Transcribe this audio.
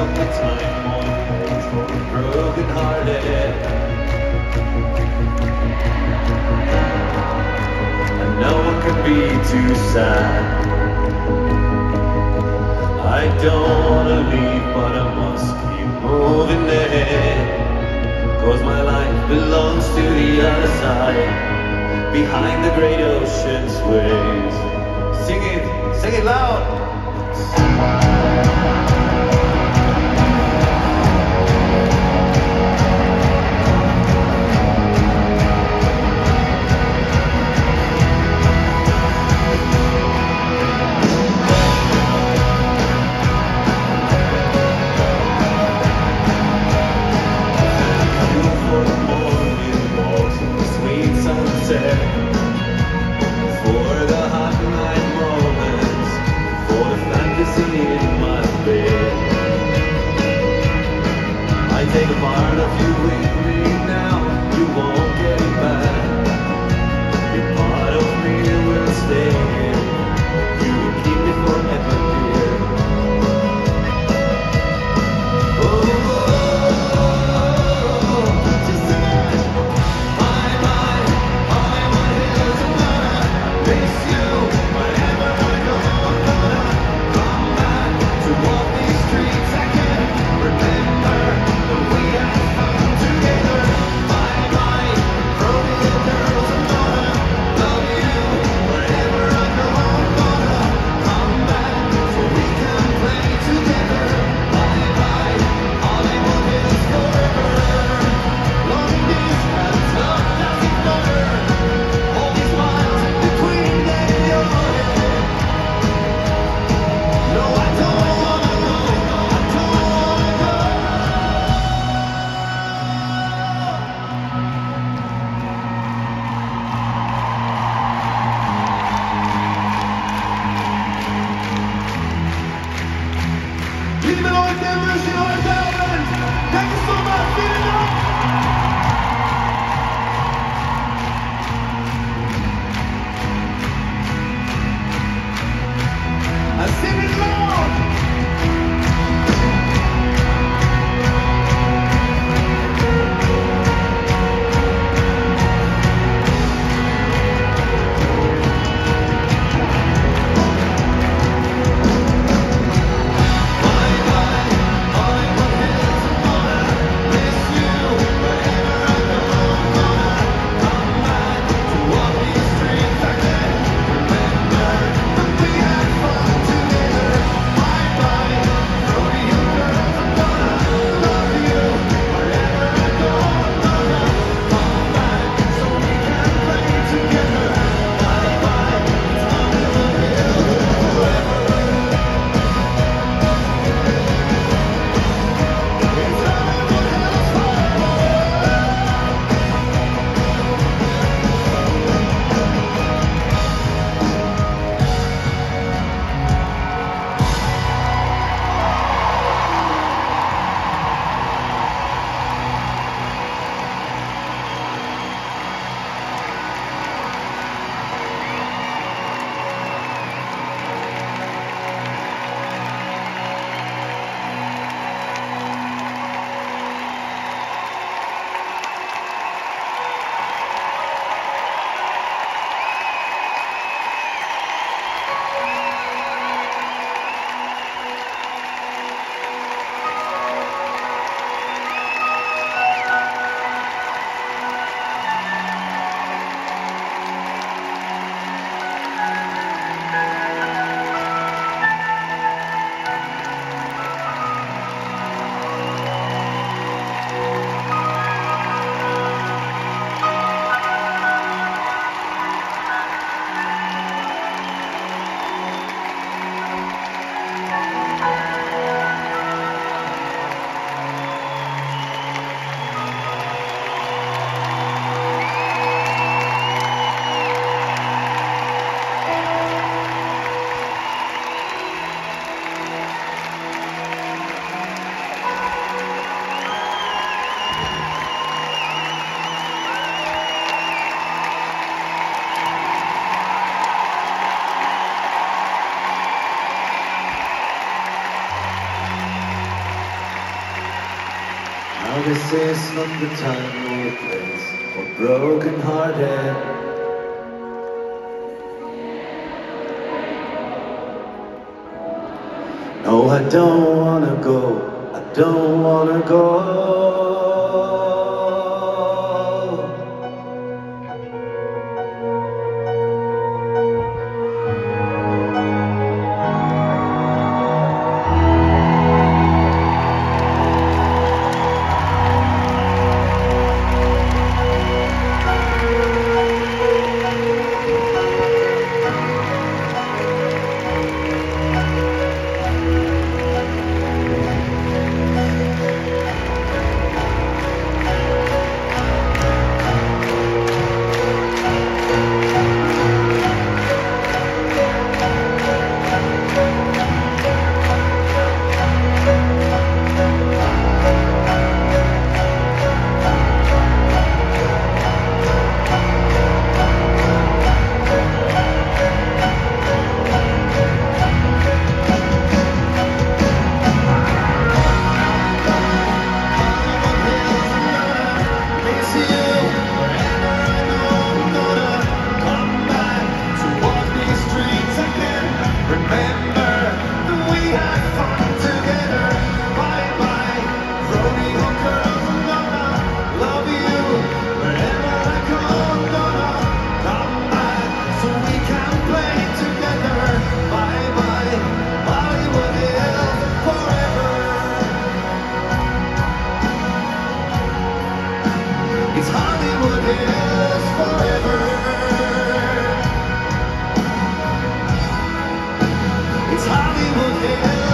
of the time on hold for the broken hearted. And no one could be too sad. I don't wanna leave, but I must keep moving ahead. 'Cause my life belongs to the other side, behind the great ocean's waves. Sing it loud! For the hot night moments, for the fantasy in my bed, I take a part of you with me now. You won't get it back. Your part of me will stay here. You will keep it forever, dear. Liebe Leute, wünschen heute Abend. Danke so much. Vielen Dank. I'm singing loud. Bye bye, Hollywood Hills, I wanna miss you. this is not the time or place for broken hearted. No, I don't wanna go, I don't wanna go. It's Hollywood Hills forever. It's Hollywood Hills.